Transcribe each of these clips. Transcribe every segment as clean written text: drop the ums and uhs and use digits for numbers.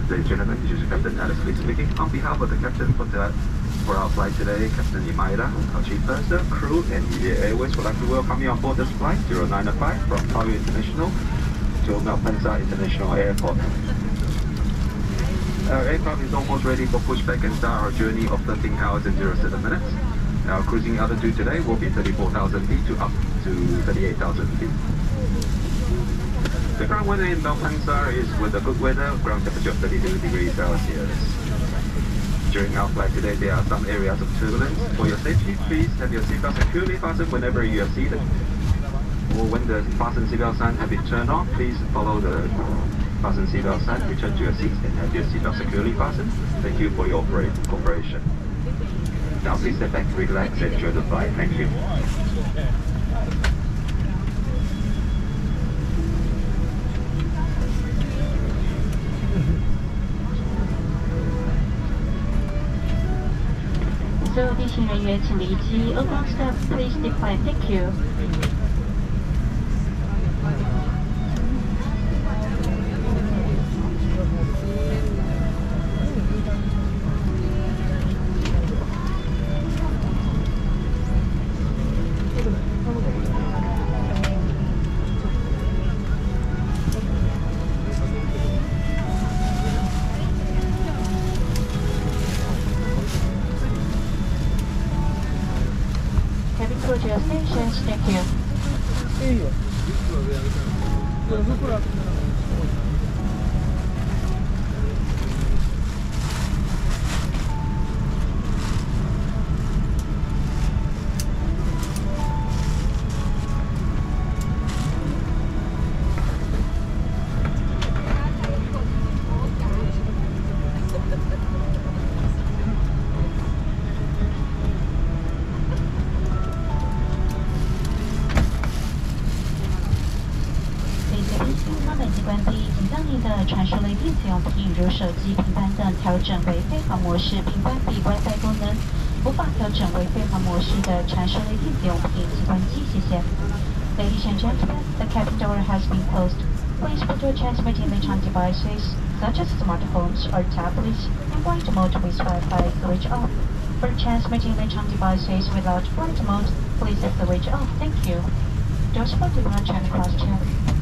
Ladies and gentlemen, this is Captain Alice Lee speaking. On behalf of the captain for our flight today, Captain Imaida, our chief purser, crew, and EVA Airways would like to welcome you on board this flight 095 from Taoyu International to Malpensa International Airport. Our aircraft is almost ready for pushback and start our journey of 13 hours and 07 minutes. Our cruising altitude today will be 34,000 feet to up to 38,000 feet. The ground weather in Malpensa is with a good weather, ground temperature of 32 degrees Celsius. During our flight today, there are some areas of turbulence. For your safety, please have your seatbelt securely fastened whenever you are seated. Or when the fasten seatbelt sign has been turned on, please follow the fasten seatbelt sign, return to your seats, and have your seatbelt securely fastened. Thank you for your cooperation. Now please step back, relax, and enjoy the flight. Thank you. So, 地勤人员请离机。Aircraft staff, please decline. Thank you. Go to your stations. Thank you.关闭，请将您的传输类电子用品，如手机、平板等调整为飞行模式，并关闭 WiFi 功能。无法调整为飞行模式的传输类电子用品，请关机。谢谢。Ladies and gentlemen, the cabin door has been closed. Please put your transmitting electronic devices, such as smartphones or tablets, in flight mode with Wi-Fi switch off. For transmitting electronic devices without flight mode, please set the switch off. Thank you. Doors for departure and cross-check.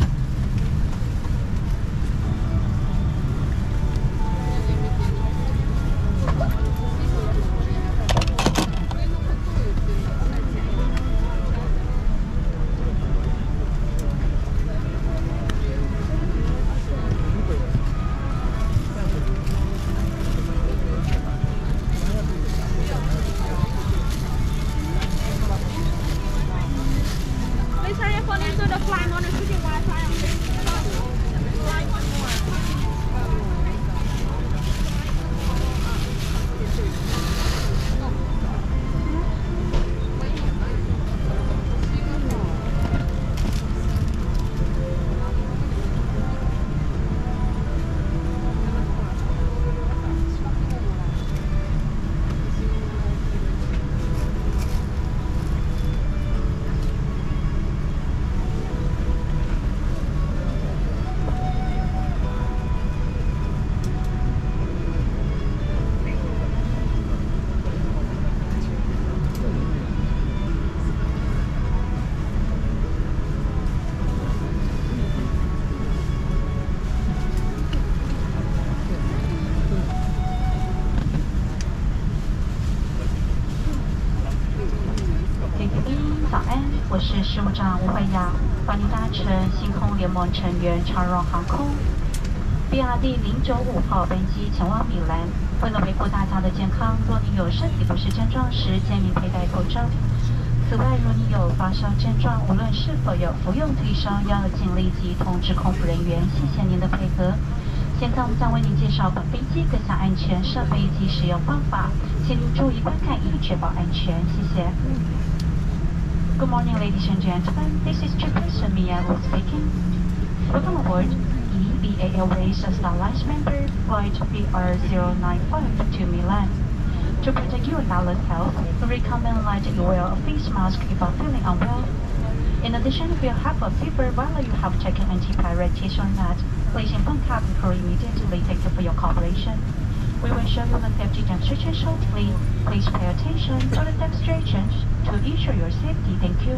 我是事务长吴慧雅，欢迎搭乘星空联盟成员长荣航空 BRD 095号班机前往米兰。为了维护大家的健康，若你有身体不适症状时，建议佩戴口罩。此外，若你有发烧症状，无论是否有服用退烧药，请立即通知空服人员。谢谢您的配合。现在我们将为您介绍本飞机各项安全设备以及使用方法，请您注意观看，以确保安全。谢谢。Good morning, ladies and gentlemen. This is Chairperson Mia Wu speaking. Welcome aboard EVA Airways Star Alliance member flight PR095 to Milan. To protect your valid health, we recommend that you wear a face mask if you are feeling unwell. In addition, if you have a fever while you have taken antipyretic or not, please inform cabin crew immediately. Thank you for your cooperation. We will show you the safety demonstration shortly. Please pay attention to the demonstrations to ensure your safety. Thank you.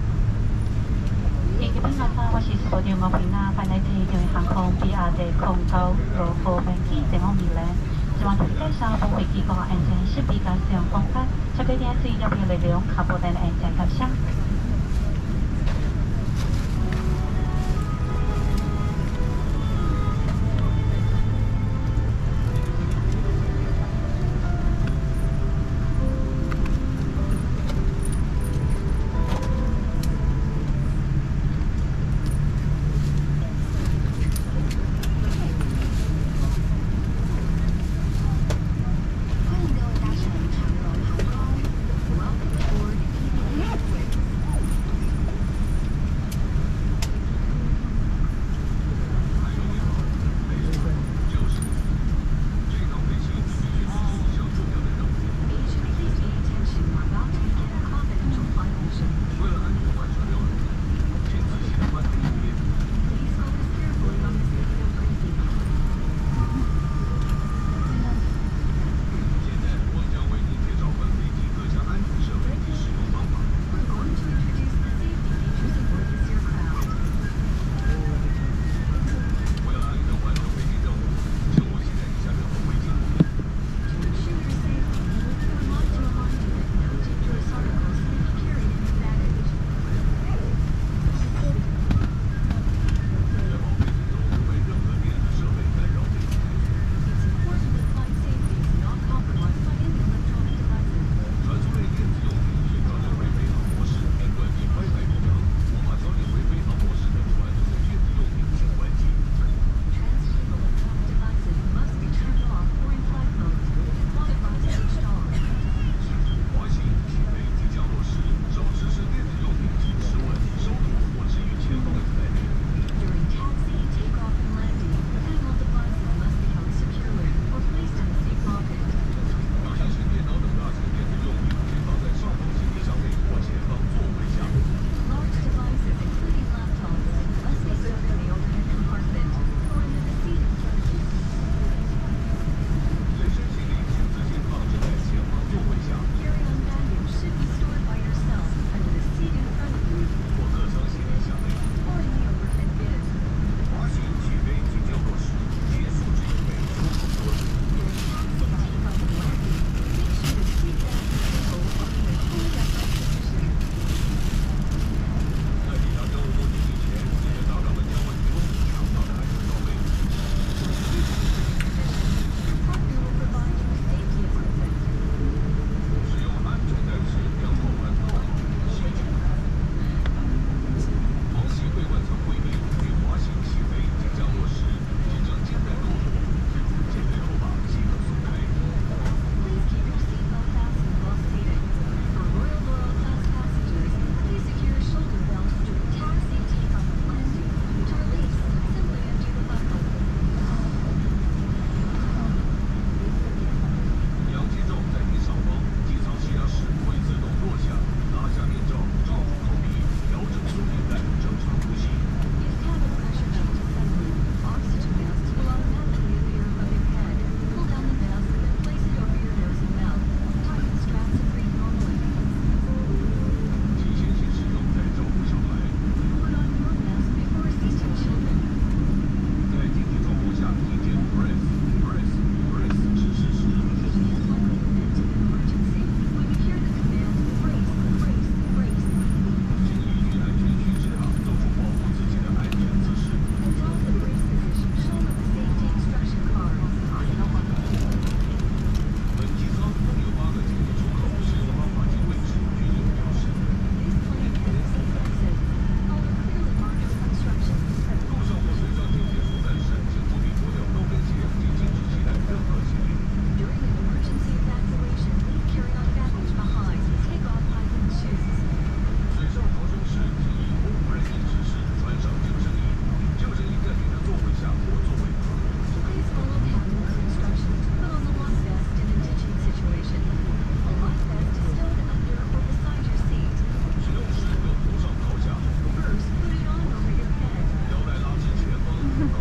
อีกที่นักว่าชีสโตเดียมอฟินาภายในที่โดย航空 BRD 0965班機前往米蘭，希望大家上飛機個安全是比較使用方法，這個電視有別利用卡布丹安全感想。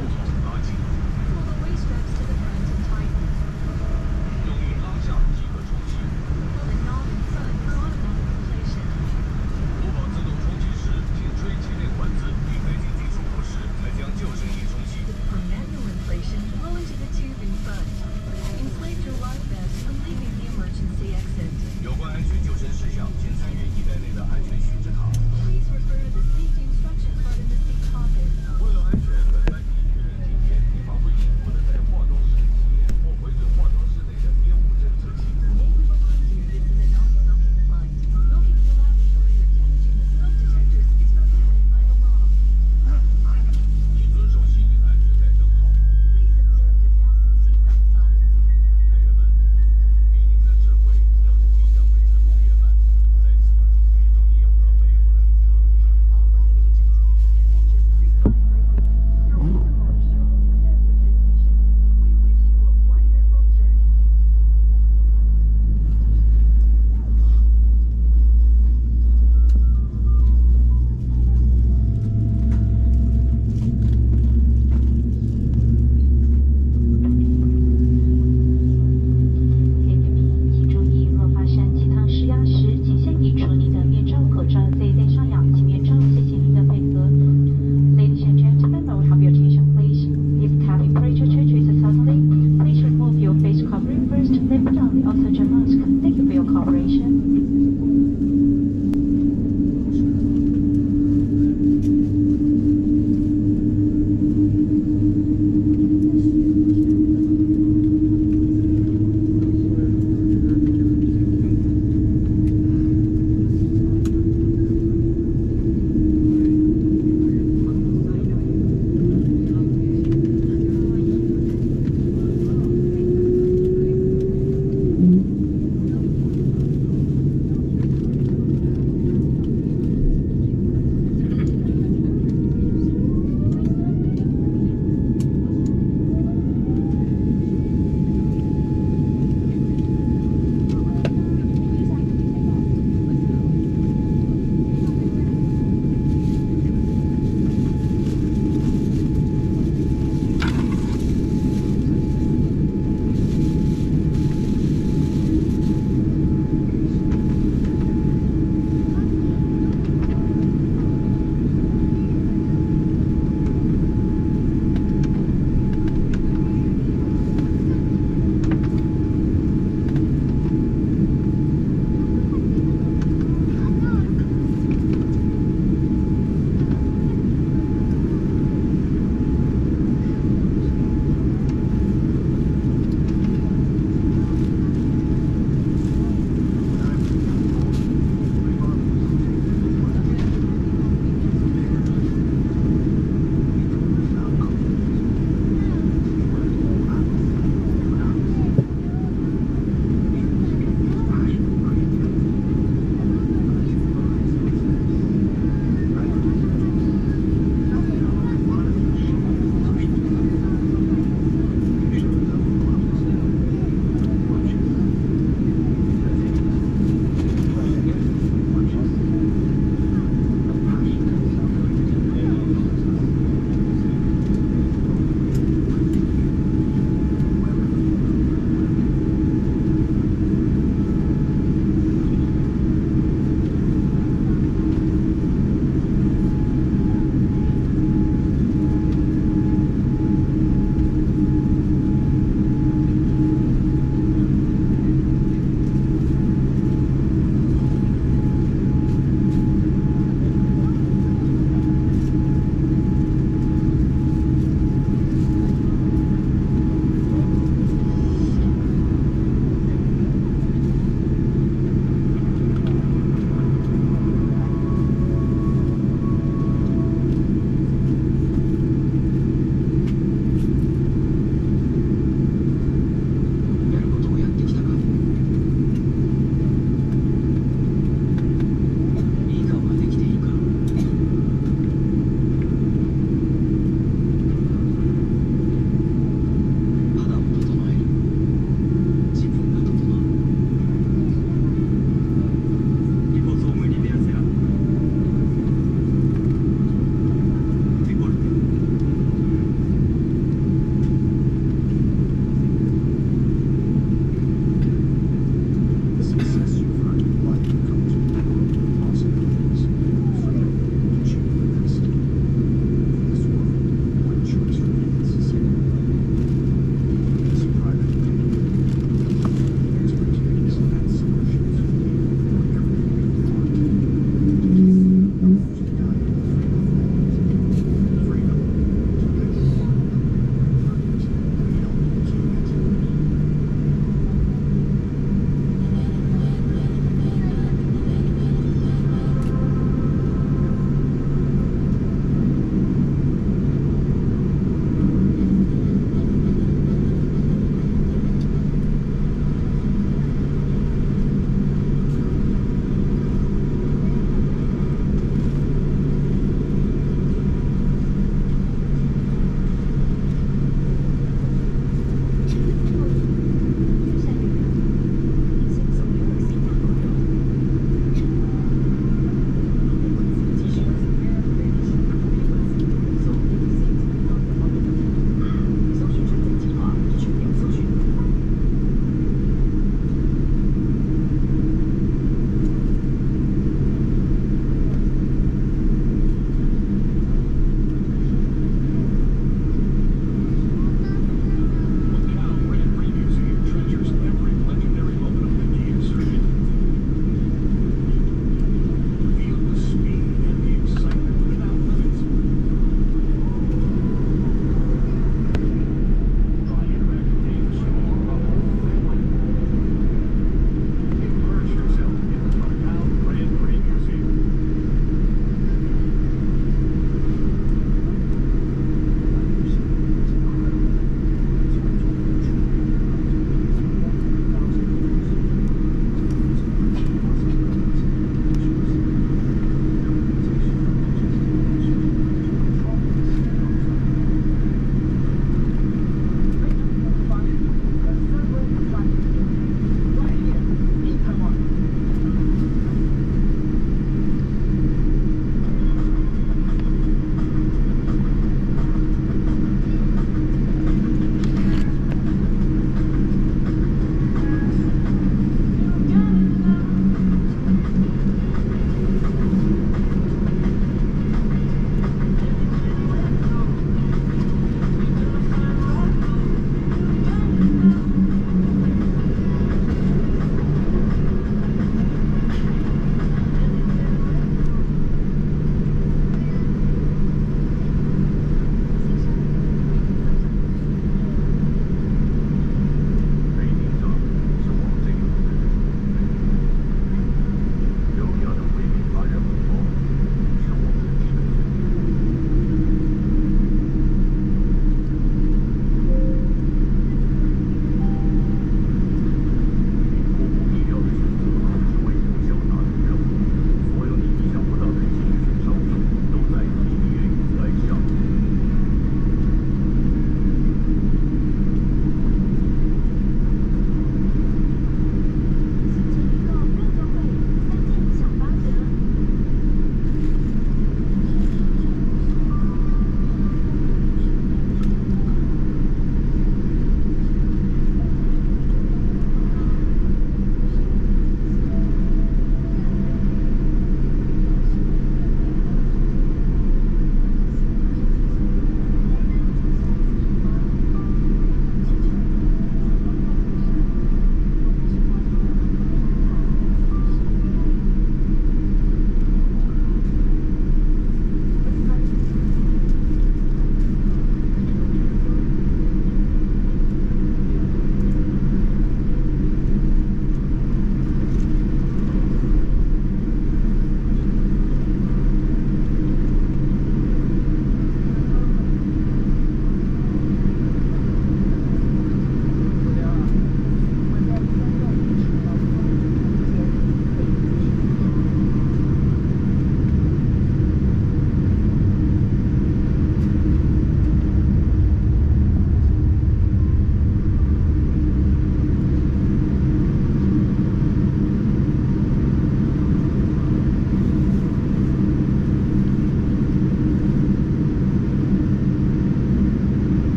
拉紧， Pull the waist straps to the front and tighten. 用力拉下即可充气。 Pull the knob in front for automatic inflation. 播报自动充气时，请吹气内管子，避开紧急出口时，才将救生衣充气。 For manual inflation, blow into the tube in front. Inflate your life vest when leaving the emergency exit. 有关安全救生事项，请参阅衣袋内的安全须知卡。 Please refer to the safety instruction card in the seat pocket. 为了安全，本班机确认停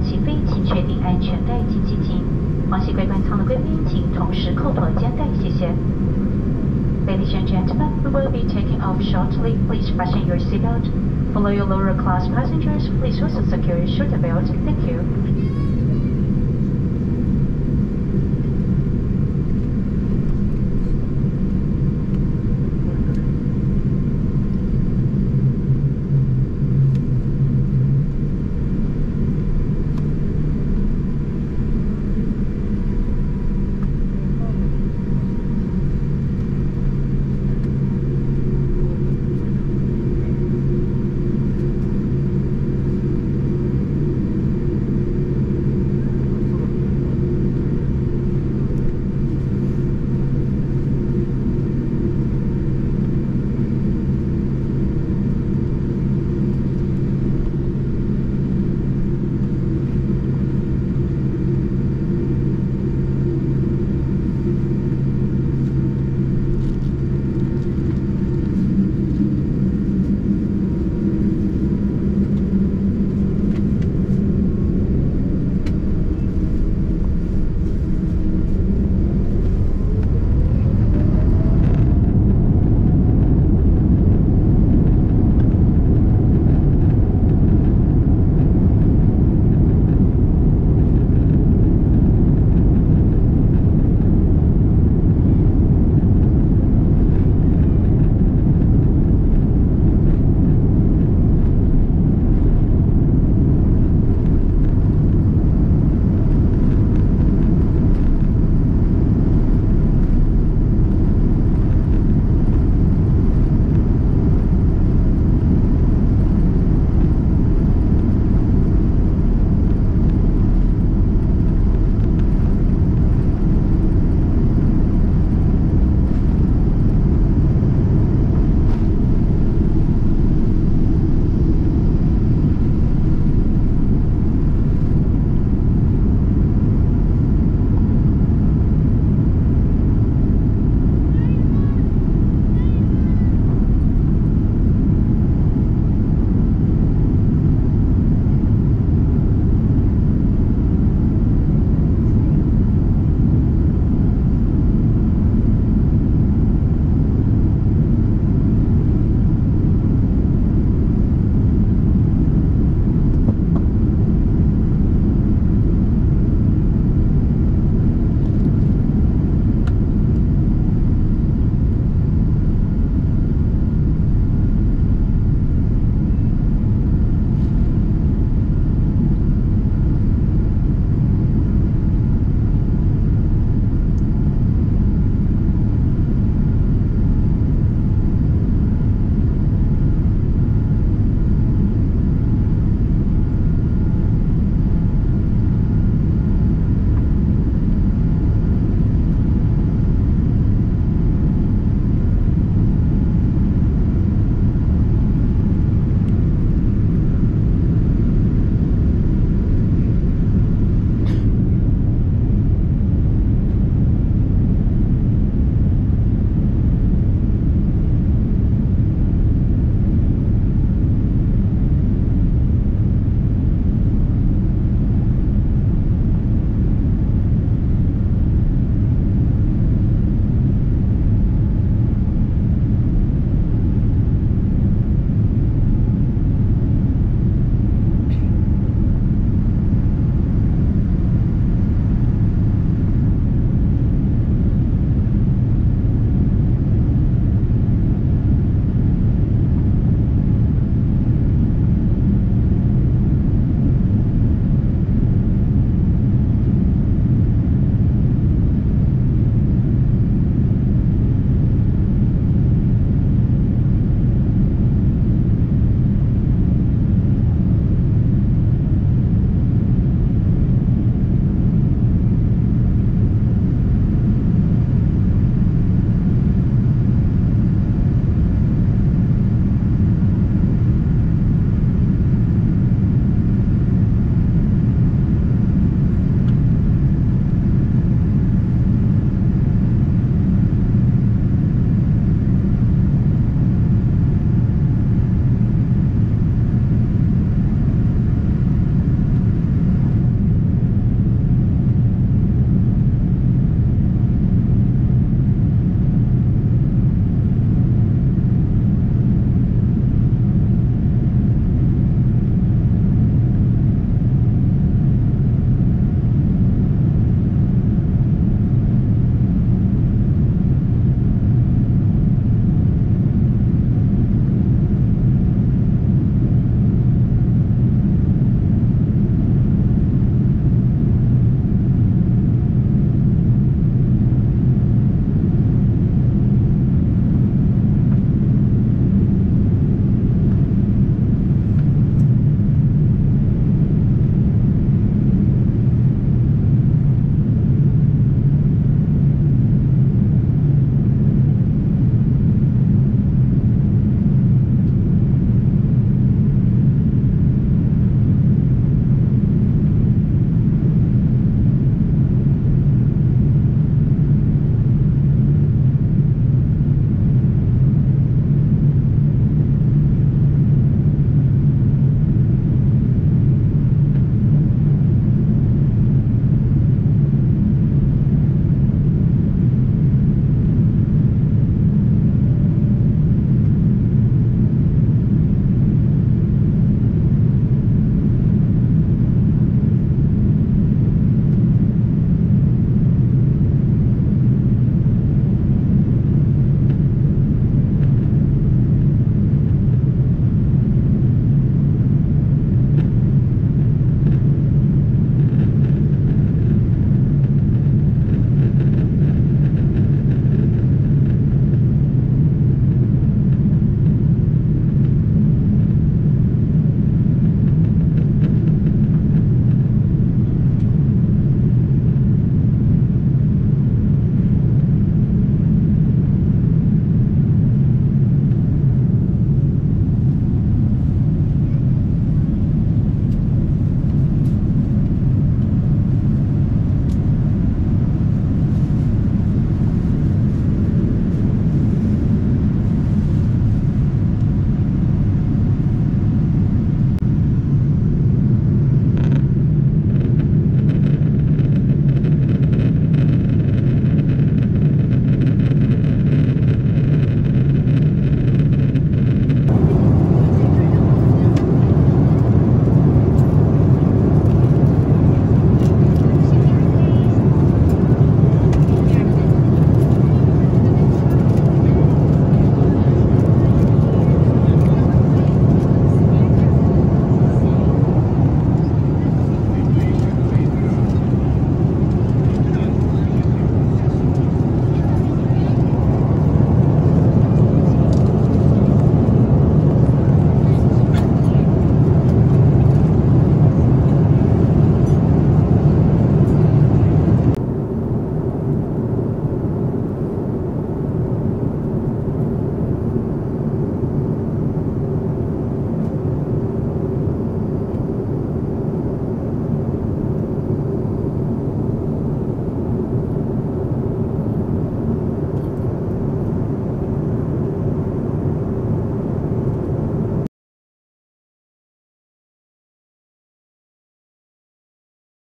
起飞，请确定安全带及系紧。往系贵宾舱的贵宾，请同时扣妥肩带，谢谢。Ladies and gentlemen, we will be taking off shortly. Please fasten your seatbelt. For your lower class passengers, please also secure your shoulder belt. Thank you.